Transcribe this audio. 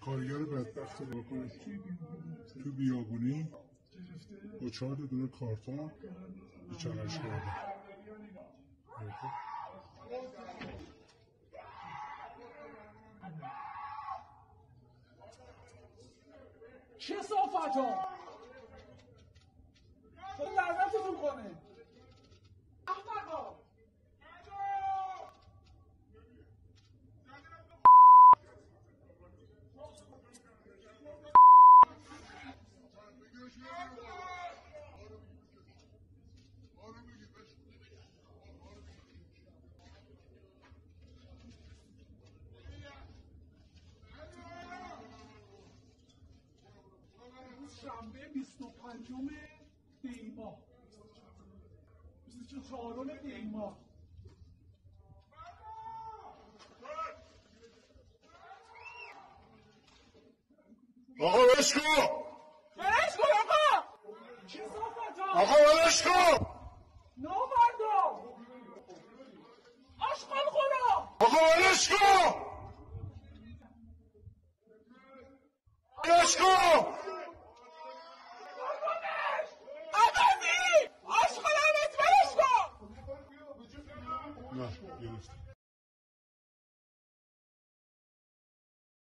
کارگر بدبخت واکنش تو بیابونی با 4 دونه کارتون به چالش کرده. چه صافت ها خود لعنتتون کنه احمقا. شنبه 25 دی‌ماه 24 دی‌ماه آقا ولش کن آقا. چه صافت ها آقا ولش کن نامردا آشغال خورا. آقا ولش کن